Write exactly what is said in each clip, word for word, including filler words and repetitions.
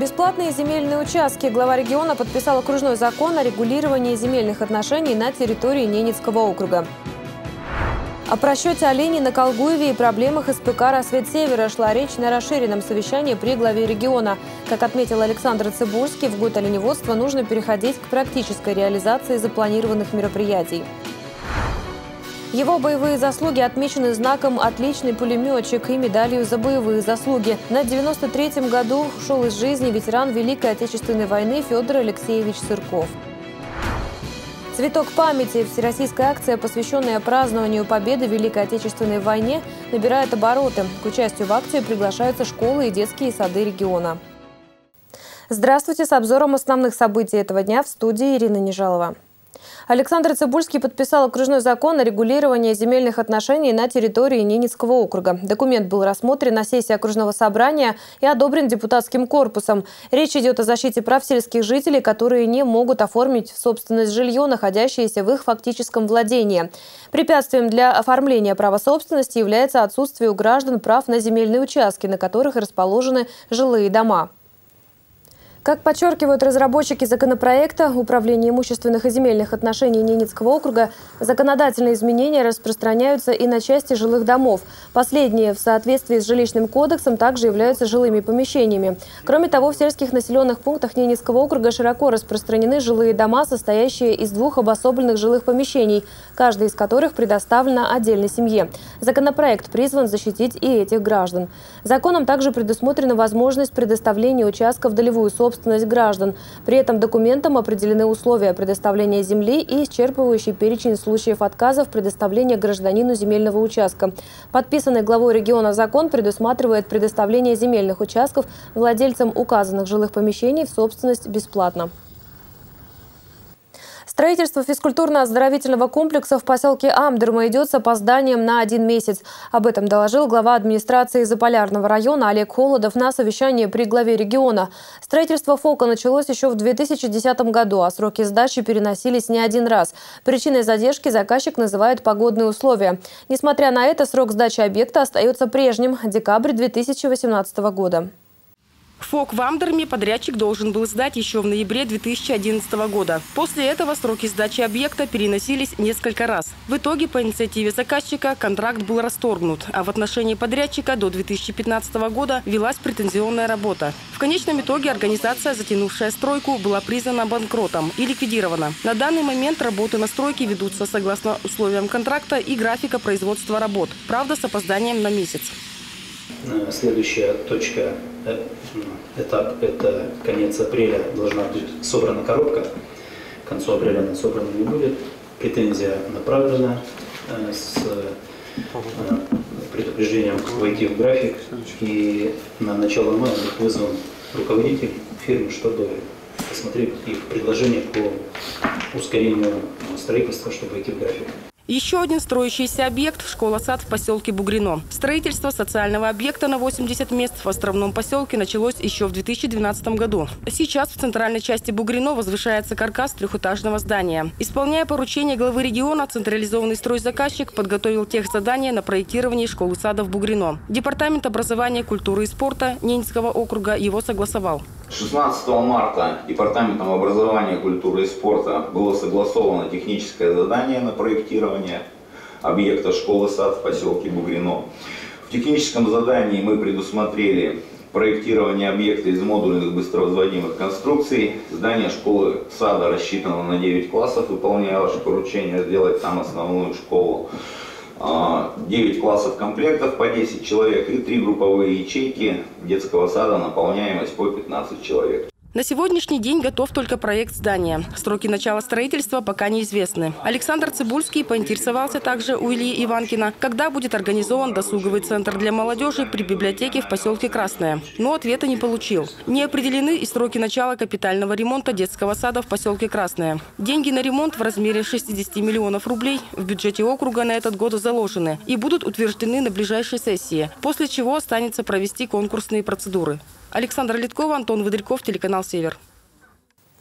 Бесплатные земельные участки. Глава региона подписал окружной закон о регулировании земельных отношений на территории Ненецкого округа. О просчете оленей на Колгуеве и проблемах эс пэ ка «Рассвет-Севера» шла речь на расширенном совещании при главе региона. Как отметил Александр Цыбульский, в год оленеводства нужно переходить к практической реализации запланированных мероприятий. Его боевые заслуги отмечены знаком «Отличный пулеметчик» и медалью за боевые заслуги. На девяносто третьем году ушел из жизни ветеран Великой Отечественной войны Федор Алексеевич Сырков. «Цветок памяти» – всероссийская акция, посвященная празднованию победы в Великой Отечественной войне, набирает обороты. К участию в акции приглашаются школы и детские сады региона. Здравствуйте! С обзором основных событий этого дня в студии Ирина Нежалова. Александр Цыбульский подписал окружной закон о регулировании земельных отношений на территории Ненецкого округа. Документ был рассмотрен на сессии окружного собрания и одобрен депутатским корпусом. Речь идет о защите прав сельских жителей, которые не могут оформить в собственность жилье, находящееся в их фактическом владении. Препятствием для оформления права собственности является отсутствие у граждан прав на земельные участки, на которых расположены жилые дома. Как подчеркивают разработчики законопроекта, Управление имущественных и земельных отношений Ненецкого округа, законодательные изменения распространяются и на части жилых домов. Последние в соответствии с жилищным кодексом также являются жилыми помещениями. Кроме того, в сельских населенных пунктах Ненецкого округа широко распространены жилые дома, состоящие из двух обособленных жилых помещений, каждый из которых предоставлено отдельной семье. Законопроект призван защитить и этих граждан. Законом также предусмотрена возможность предоставления участков в долевую собственность граждан. При этом документом определены условия предоставления земли и исчерпывающий перечень случаев отказа в предоставлении гражданину земельного участка. Подписанный главой региона закон предусматривает предоставление земельных участков владельцам указанных жилых помещений в собственность бесплатно. Строительство физкультурно-оздоровительного комплекса в поселке Амдерма идет с опозданием на один месяц. Об этом доложил глава администрации Заполярного района Олег Холодов на совещании при главе региона. Строительство ФОКа началось еще в две тысячи десятом году, а сроки сдачи переносились не один раз. Причиной задержки заказчик называет погодные условия. Несмотря на это, срок сдачи объекта остается прежним – декабрь две тысячи восемнадцатого года. ФОК в Амдерме подрядчик должен был сдать еще в ноябре две тысячи одиннадцатого года. После этого сроки сдачи объекта переносились несколько раз. В итоге по инициативе заказчика контракт был расторгнут, а в отношении подрядчика до две тысячи пятнадцатого года велась претензионная работа. В конечном итоге организация, затянувшая стройку, была признана банкротом и ликвидирована. На данный момент работы на стройке ведутся согласно условиям контракта и графика производства работ, правда с опозданием на месяц. Следующая точка, этап, это конец апреля должна быть собрана коробка. К концу апреля она собрана не будет. Претензия направлена с предупреждением войти в график. И на начало мая будет вызван руководитель фирмы, чтобы посмотреть их предложение по ускорению строительства, чтобы войти в график. Еще один строящийся объект – школа-сад в поселке Бугрино. Строительство социального объекта на восемьдесят мест в островном поселке началось еще в две тысячи двенадцатом году. Сейчас в центральной части Бугрино возвышается каркас трехэтажного здания. Исполняя поручение главы региона, централизованный стройзаказчик подготовил техзадание на проектирование школы-сада в Бугрино. Департамент образования, культуры и спорта Ненецкого округа его согласовал. шестнадцатого марта Департаментом образования, культуры и спорта было согласовано техническое задание на проектирование объекта школы-сад в поселке Бугрино. В техническом задании мы предусмотрели проектирование объекта из модульных быстровозводимых конструкций. Здание школы-сада рассчитано на девять классов, выполняя ваше поручение сделать там основную школу. девять классов комплектов по десять человек и три групповые ячейки детского сада, наполняемость по пятнадцать человек. На сегодняшний день готов только проект здания. Сроки начала строительства пока неизвестны. Александр Цыбульский поинтересовался также у Ильи Иванкина, когда будет организован досуговый центр для молодежи при библиотеке в поселке Красное. Но ответа не получил. Не определены и сроки начала капитального ремонта детского сада в поселке Красное. Деньги на ремонт в размере шестидесяти миллионов рублей в бюджете округа на этот год заложены и будут утверждены на ближайшей сессии, после чего останется провести конкурсные процедуры. Александра Литкова, Антон Выдряков, телеканал «Север».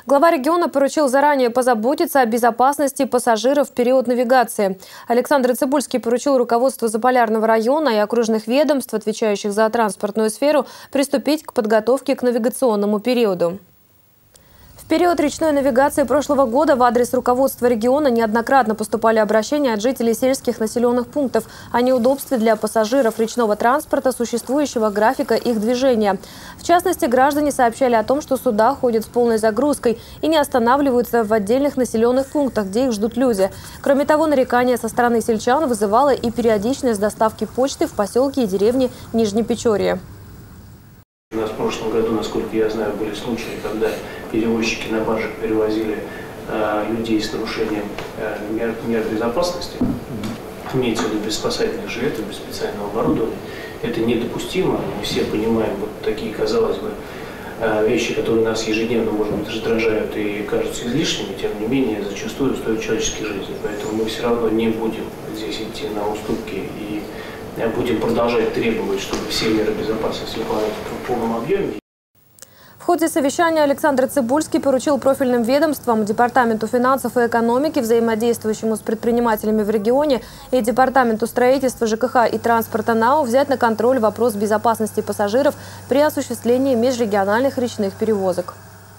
Глава региона поручил заранее позаботиться о безопасности пассажиров в период навигации. Александр Цибульский поручил руководству Заполярного района и окружных ведомств, отвечающих за транспортную сферу, приступить к подготовке к навигационному периоду. В период речной навигации прошлого года в адрес руководства региона неоднократно поступали обращения от жителей сельских населенных пунктов о неудобстве для пассажиров речного транспорта существующего графика их движения. В частности, граждане сообщали о том, что суда ходят с полной загрузкой и не останавливаются в отдельных населенных пунктах, где их ждут люди. Кроме того, нарекания со стороны сельчан вызывала и периодичность доставки почты в поселке и деревне Нижнепечорье. У нас в прошлом году, насколько я знаю, были случаи, когда перевозчики на баржах перевозили э, людей с нарушением э, мер, мер безопасности, имеется в виду без спасательных жилетов, без специального оборудования. Это недопустимо. Мы все понимаем вот такие, казалось бы, э, вещи, которые нас ежедневно, может быть, раздражают и кажутся излишними, тем не менее, зачастую стоят человеческие жизни. Поэтому мы все равно не будем здесь идти на уступки и будем продолжать требовать, чтобы все меры безопасности выполнялись в полном объеме. В ходе совещания Александр Цибульский поручил профильным ведомствам, Департаменту финансов и экономики, взаимодействующему с предпринимателями в регионе, и Департаменту строительства, ЖКХ и транспорта НАО взять на контроль вопрос безопасности пассажиров при осуществлении межрегиональных речных перевозок.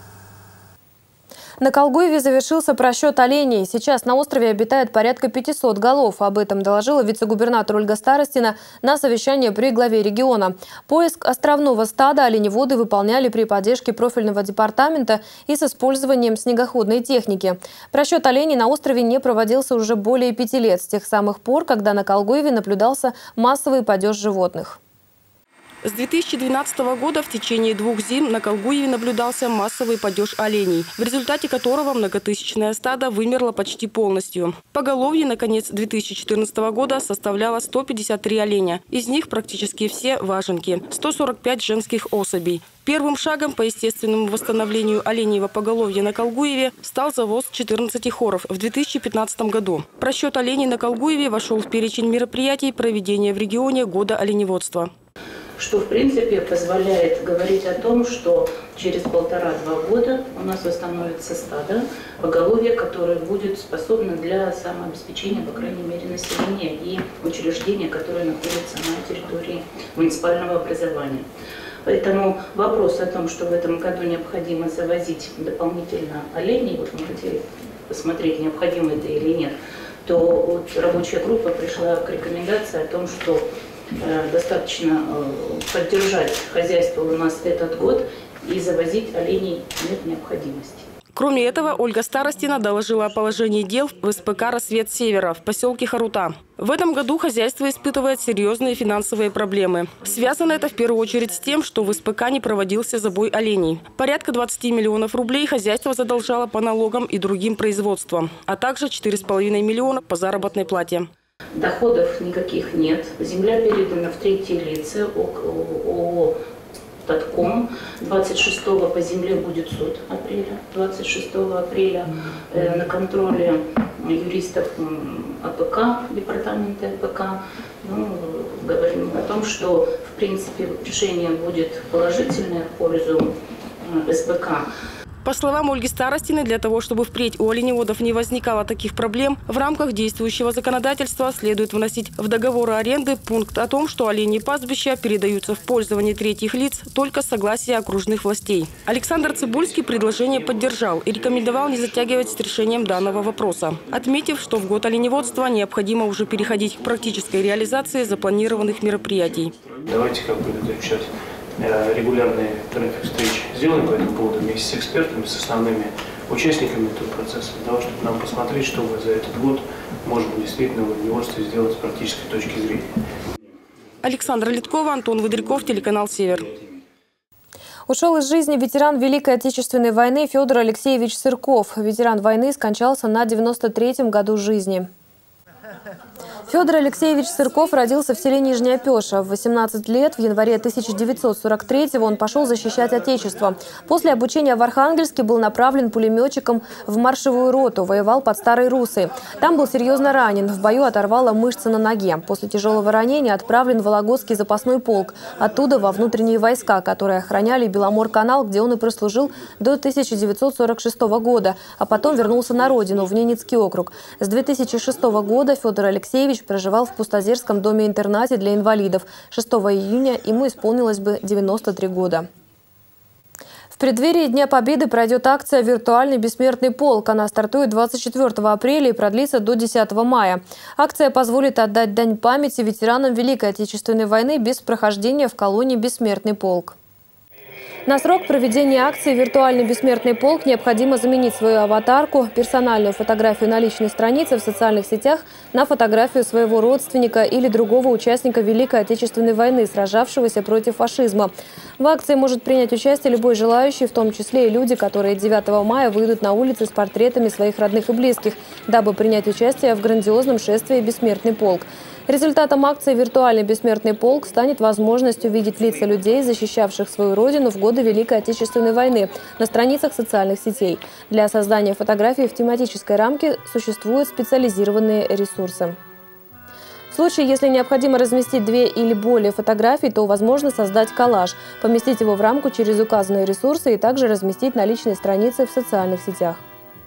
На Колгуеве завершился просчет оленей. Сейчас на острове обитает порядка пятисот голов. Об этом доложила вице-губернатор Ольга Старостина на совещании при главе региона. Поиск островного стада оленеводы выполняли при поддержке профильного департамента и с использованием снегоходной техники. Просчет оленей на острове не проводился уже более пяти лет, с тех самых пор, когда на Колгуеве наблюдался массовый падеж животных. С две тысячи двенадцатого года в течение двух зим на Колгуеве наблюдался массовый падеж оленей, в результате которого многотысячное стадо вымерло почти полностью. Поголовье на конец две тысячи четырнадцатого года составляло сто пятьдесят три оленя. Из них практически все важенки – сто сорок пять женских особей. Первым шагом по естественному восстановлению оленьего поголовья на Колгуеве стал завоз четырнадцати хоров в две тысячи пятнадцатом году. Просчет оленей на Колгуеве вошел в перечень мероприятий проведения в регионе года оленеводства. Что, в принципе, позволяет говорить о том, что через полтора-два года у нас восстановится стадо поголовья, которое будет способно для самообеспечения, по крайней мере, населения и учреждения, которые находятся на территории муниципального образования. Поэтому вопрос о том, что в этом году необходимо завозить дополнительно оленей, вот мы хотели посмотреть, необходимо это или нет, то вот рабочая группа пришла к рекомендации о том, что достаточно поддержать хозяйство у нас этот год и завозить оленей нет необходимости. Кроме этого, Ольга Старостина доложила о положении дел в СПК «Рассвет Севера» в поселке Харута. В этом году хозяйство испытывает серьезные финансовые проблемы. Связано это в первую очередь с тем, что в СПК не проводился забой оленей. Порядка двадцати миллионов рублей хозяйство задолжало по налогам и другим производствам, а также четыре с половиной миллиона по заработной плате. Доходов никаких нет. Земля передана в третьи лица ООО «Татком». двадцать шестого по земле будет суд апреля. двадцать шестого апреля на контроле юристов АПК, департамента АПК. Ну, говорим о том, что в принципе решение будет положительное в пользу СПК. По словам Ольги Старостиной, для того, чтобы впредь у оленеводов не возникало таких проблем, в рамках действующего законодательства следует вносить в договоры аренды пункт о том, что оленьи пастбища передаются в пользование третьих лиц только с согласия окружных властей. Александр Цибульский предложение поддержал и рекомендовал не затягивать с решением данного вопроса, отметив, что в год оленеводства необходимо уже переходить к практической реализации запланированных мероприятий. Давайте как бы сейчас регулярные график встреч сделаем по этому поводу вместе с экспертами, с основными участниками этого процесса, для того, чтобы нам посмотреть, что мы за этот год можем действительно в оленеводстве сделать с практической точки зрения. Александра Литкова, Антон Выдряков, телеканал «Север». Ушел из жизни ветеран Великой Отечественной войны Федор Алексеевич Сырков. Ветеран войны скончался на девяносто третьем году жизни. Федор Алексеевич Сырков родился в селе Нижняя Пеша. В восемнадцать лет, в январе тысяча девятьсот сорок третьего, он пошел защищать Отечество. После обучения в Архангельске был направлен пулеметчиком в маршевую роту, воевал под Старой Руссой. Там был серьезно ранен, в бою оторвало мышцы на ноге. После тяжелого ранения отправлен в Вологодский запасной полк, оттуда во внутренние войска, которые охраняли Беломор-канал, где он и прослужил до тысяча девятьсот сорок шестого года, а потом вернулся на родину, в Ненецкий округ. С две тысячи шестого года Федор Алексеевич проживал в Пустозерском доме-интернате для инвалидов. шестого июня ему исполнилось бы девяносто три года. В преддверии Дня Победы пройдет акция «Виртуальный бессмертный полк». Она стартует двадцать четвёртого апреля и продлится до десятого мая. Акция позволит отдать дань памяти ветеранам Великой Отечественной войны без прохождения в колонии «Бессмертный полк». На срок проведения акции «Виртуальный бессмертный полк» необходимо заменить свою аватарку, персональную фотографию на личной странице в социальных сетях на фотографию своего родственника или другого участника Великой Отечественной войны, сражавшегося против фашизма. В акции может принять участие любой желающий, в том числе и люди, которые девятого мая выйдут на улицы с портретами своих родных и близких, дабы принять участие в грандиозном шествии «Бессмертный полк». Результатом акции «Виртуальный бессмертный полк» станет возможность увидеть лица людей, защищавших свою родину в годы Великой Отечественной войны, на страницах социальных сетей. Для создания фотографий в тематической рамке существуют специализированные ресурсы. В случае, если необходимо разместить две или более фотографий, то возможно создать коллаж, поместить его в рамку через указанные ресурсы и также разместить на личной странице в социальных сетях.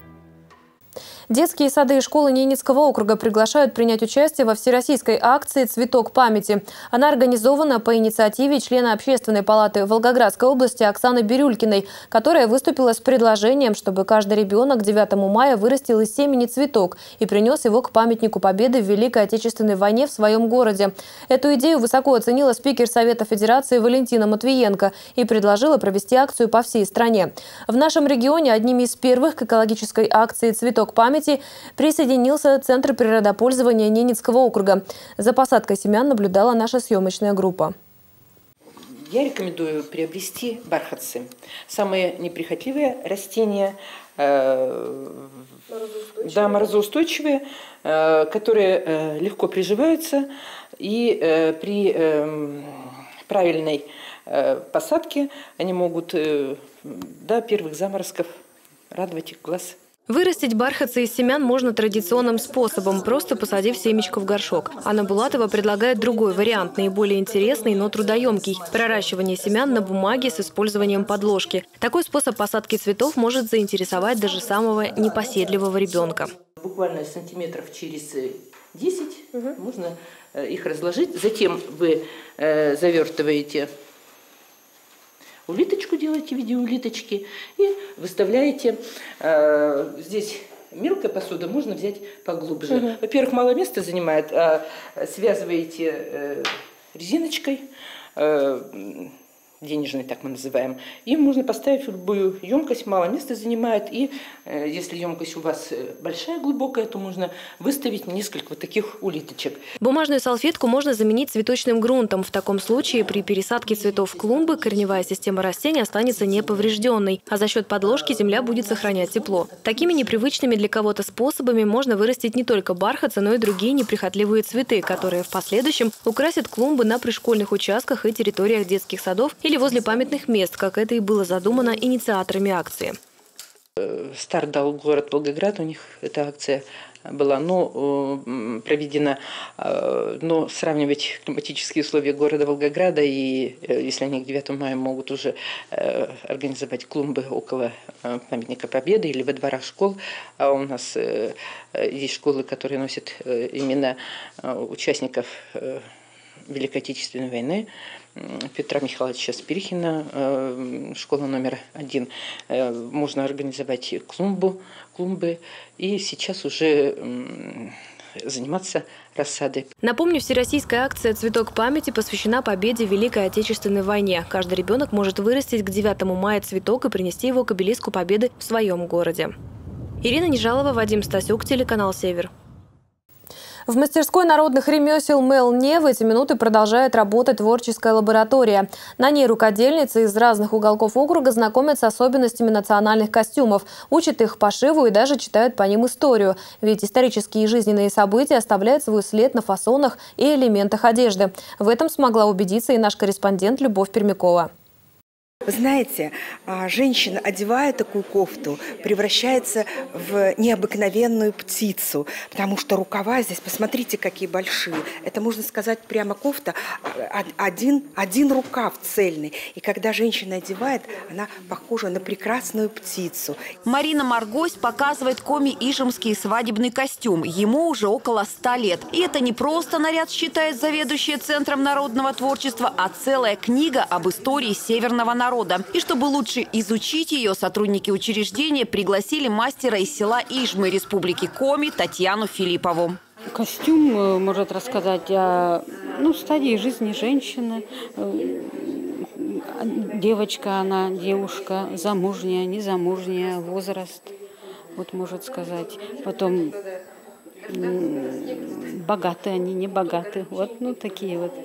Детские сады и школы Ненецкого округа приглашают принять участие во всероссийской акции «Цветок памяти». Она организована по инициативе члена Общественной палаты Волгоградской области Оксаны Бирюлькиной, которая выступила с предложением, чтобы каждый ребенок к девятому мая вырастил из семени цветок и принес его к памятнику Победы в Великой Отечественной войне в своем городе. Эту идею высоко оценила спикер Совета Федерации Валентина Матвиенко и предложила провести акцию по всей стране. В нашем регионе одними из первых к экологической акции «Цветок памяти» присоединился Центр природопользования Ненецкого округа. За посадкой семян наблюдала наша съемочная группа. Я рекомендую приобрести бархатцы. Самые неприхотливые растения, э, морозоустойчивые. Да, морозоустойчивые, э, которые э, легко приживаются и э, при э, правильной э, посадке они могут э, до первых заморозков радовать их глаз. Вырастить бархатцы из семян можно традиционным способом, просто посадив семечко в горшок. Анна Булатова предлагает другой вариант, наиболее интересный, но трудоемкий – проращивание семян на бумаге с использованием подложки. Такой способ посадки цветов может заинтересовать даже самого непоседливого ребенка. Буквально сантиметров через десять угу. можно их разложить. Затем вы э, завертываете улиточку, делаете в виде улиточки и выставляете. Э, здесь мелкая посуда, можно взять поглубже. Угу. Во-первых, мало места занимает, а связываете э, резиночкой, э, денежной, так мы называем, и можно поставить в любую емкость, мало места занимает, и э, если емкость у вас большая, глубокая, то можно выставить несколько вот таких улиточек. Бумажную салфетку можно заменить цветочным грунтом. В таком случае при пересадке цветов в клумбы корневая система растения останется неповрежденной, а за счет подложки земля будет сохранять тепло. Такими непривычными для кого-то способами можно вырастить не только бархатцы, но и другие неприхотливые цветы, которые в последующем украсят клумбы на пришкольных участках и территориях детских садов или возле памятных мест, как это и было задумано инициаторами акции. Старт дал город Волгоград, у них эта акция была но, проведена, но сравнивать климатические условия города Волгограда и если они к девятому мая могут уже организовать клумбы около памятника Победы или во дворах школ, а у нас есть школы, которые носят имена участников Великой Отечественной войны, Петра Михайловича Спирихина, школа номер один. Можно организовать клумбу, клумбы и сейчас уже заниматься рассадой. Напомню, всероссийская акция «Цветок памяти» посвящена победе в Великой Отечественной войне. Каждый ребенок может вырастить к девятому мая цветок и принести его к обелиску Победы в своем городе. Ирина Нежалова, Вадим Стасюк, телеканал «Север». В мастерской народных ремесел Мелне в эти минуты продолжает работать творческая лаборатория. На ней рукодельницы из разных уголков округа знакомят с особенностями национальных костюмов, учат их пошиву и даже читают по ним историю. Ведь исторические и жизненные события оставляют свой след на фасонах и элементах одежды. В этом смогла убедиться и наш корреспондент Любовь Пермякова. Вы знаете, женщина, одевая такую кофту, превращается в необыкновенную птицу, потому что рукава здесь, посмотрите, какие большие. Это, можно сказать, прямо кофта, один, один рукав цельный. И когда женщина одевает, она похожа на прекрасную птицу. Марина Маргось показывает коми-ижемский свадебный костюм. Ему уже около ста лет. И это не просто наряд, считает заведующая Центром народного творчества, а целая книга об истории северного народа. И чтобы лучше изучить ее, сотрудники учреждения пригласили мастера из села Ижмы Республики Коми Татьяну Филиппову. Костюм может рассказать о ну, стадии жизни женщины. Девочка она, девушка, замужняя, незамужняя, возраст, вот может сказать. Потом богаты они, не богаты. Вот ну, такие вот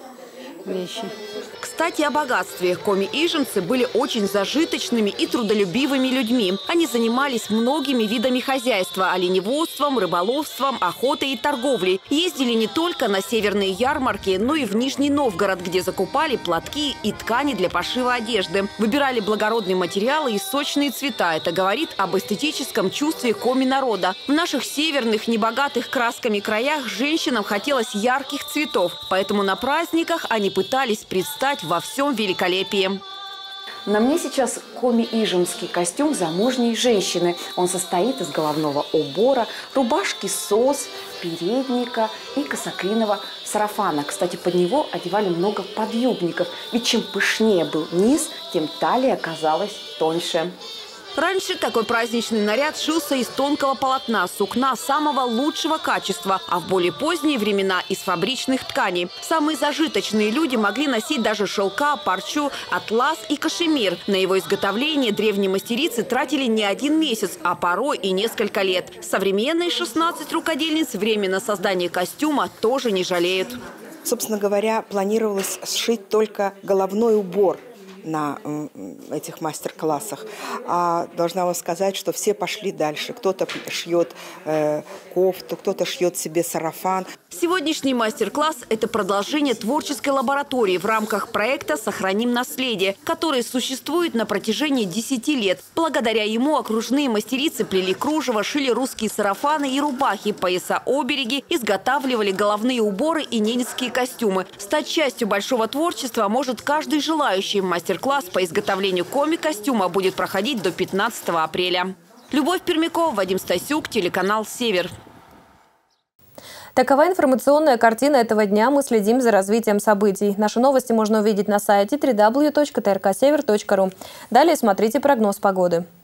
вещи. Кстати, о богатстве. Коми-ижемцы были очень зажиточными и трудолюбивыми людьми. Они занимались многими видами хозяйства – оленеводством, рыболовством, охотой и торговлей. Ездили не только на северные ярмарки, но и в Нижний Новгород, где закупали платки и ткани для пошива одежды. Выбирали благородные материалы и сочные цвета. Это говорит об эстетическом чувстве коми-народа. В наших северных, небогатых красками краях женщинам хотелось ярких цветов. Поэтому на праздниках они пытались предстать во всем великолепии. На мне сейчас коми-ижемский костюм замужней женщины. Он состоит из головного убора, рубашки сос, передника и косоклиного сарафана. Кстати, под него одевали много подъюбников. Ведь чем пышнее был низ, тем талия казалась тоньше. Раньше такой праздничный наряд шился из тонкого полотна, сукна самого лучшего качества, а в более поздние времена из фабричных тканей. Самые зажиточные люди могли носить даже шелка, парчу, атлас и кашемир. На его изготовление древние мастерицы тратили не один месяц, а порой и несколько лет. Современные шестнадцать рукодельниц время на создание костюма тоже не жалеют. Собственно говоря, планировалось сшить только головной убор на этих мастер-классах. А должна вам сказать, что все пошли дальше. Кто-то шьет э, кофту, кто-то шьет себе сарафан. Сегодняшний мастер-класс – это продолжение творческой лаборатории в рамках проекта «Сохраним наследие», который существует на протяжении десяти лет. Благодаря ему окружные мастерицы плели кружево, шили русские сарафаны и рубахи, пояса-обереги, изготавливали головные уборы и ненецкие костюмы. Стать частью большого творчества может каждый желающий. Мастер-класс по изготовлению коми-костюма будет проходить до пятнадцатого апреля. Любовь Пермякова, Вадим Стасюк, телеканал «Север». Такова информационная картина этого дня. Мы следим за развитием событий. Наши новости можно увидеть на сайте дабл ю дабл ю дабл ю точка тэ эр ка север точка ру. Далее смотрите прогноз погоды.